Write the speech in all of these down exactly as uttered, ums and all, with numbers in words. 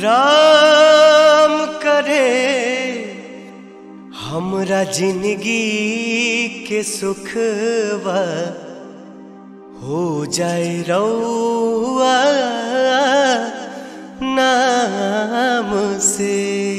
राम करे हमरा जिंदगी के सुखवा हो जाए रउआ नाम से।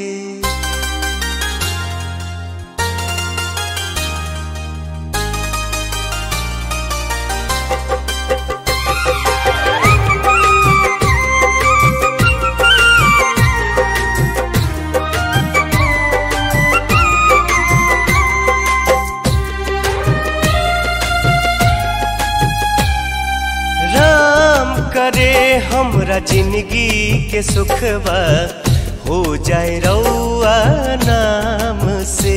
करे हमरा जिंदगी के सुखवा हो जाए रउआ नाम से।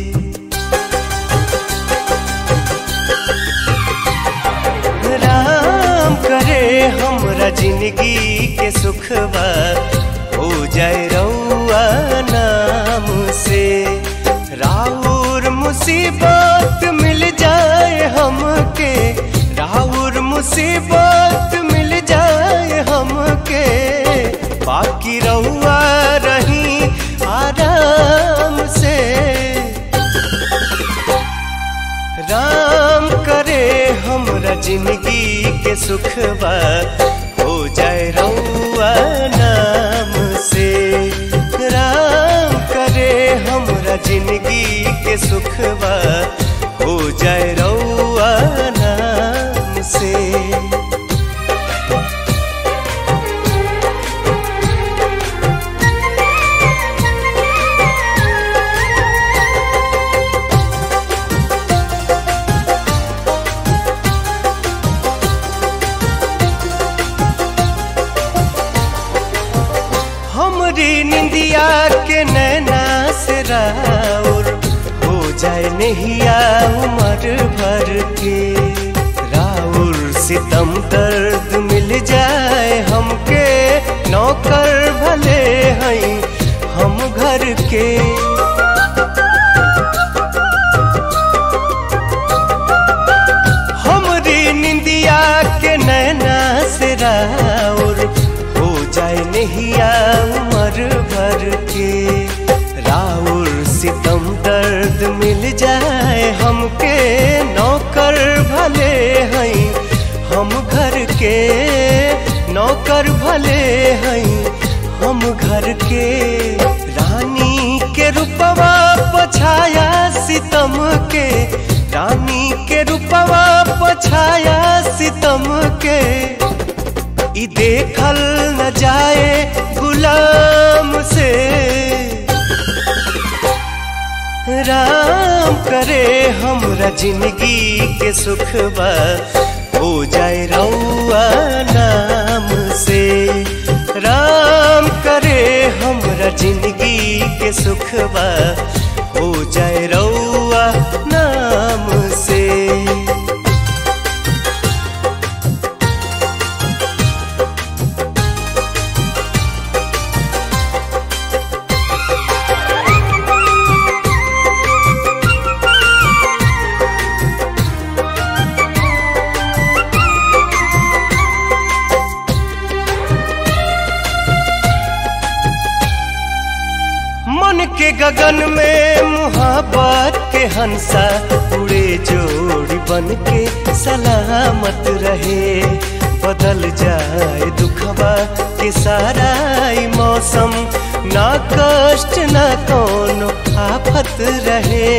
राम करे हमरा जिंदगी के सुखवा हो जाए रउआ नाम से। राउर मुसीबत मिल जाए हमके, राउर मुसीबत मिल जाए हमके, बाकी रहुआ रही आराम से। राम करे हमरा जिंदगी के सुखवा हो जाए रहुआ नाम से। राम करे हमरा जिंदगी के सुखवा हो जाए रहुआ नाम से। हमरी निंदिया के नैना से राउर हो जाए नहिया उम्र भर के। राउर सितम दर्द मिल जाए हमके, नौकर भले हैं हम घर के। हमरी निंदिया के नैना से राउर हो जाए नहिया उम्र भर के। राउर सितम दर्द मिल जाए हमके, नौकर भले हैं हम घर के। नौकर भले हैं हम घर के। रानी के रूपवा पछाया सितम के, रानी के रूपवा पछाया सितम के। ई देखल न जाए गुलाम से। राम करे हमरा जिंदगी के सुखवा हो जाए रउआ नाम से। राम करे हमरा जिंदगी के सुखवा हो जाए रउआ नाम से। मन के गगन में मुहाबत के हंसा उड़े, जोड़ी बन के सलामत रहे। बदल जाए दुखवा के सारा मौसम, ना कष्ट ना कोनो आफत रहे।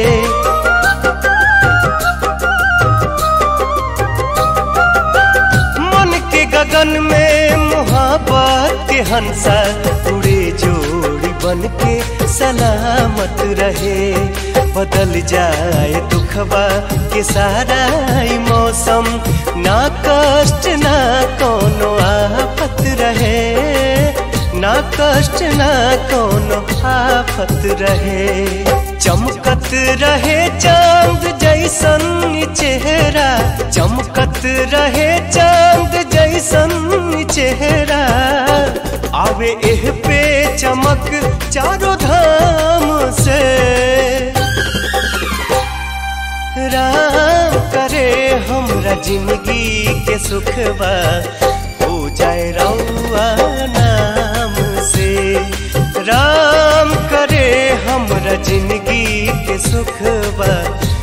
मन के गगन में मुहाबत के हंसा उड़े, जोड़ी बन के सलामत रहे। बदल जाए दुखवा के सारा मौसम, ना कष्ट ना कोनो आफत रहे। ना कष्ट ना कोनो आफत रहे। चमकत रहे चांद जैसन चेहरा, चमकत रहे चांद जैसन चेहरा। आवे एह पे चमक चारों धाम से। राम करे हमरा जिंदगी के सुखवा हो जाए रउआ नाम से। हमरा जिंदगी के सुख बा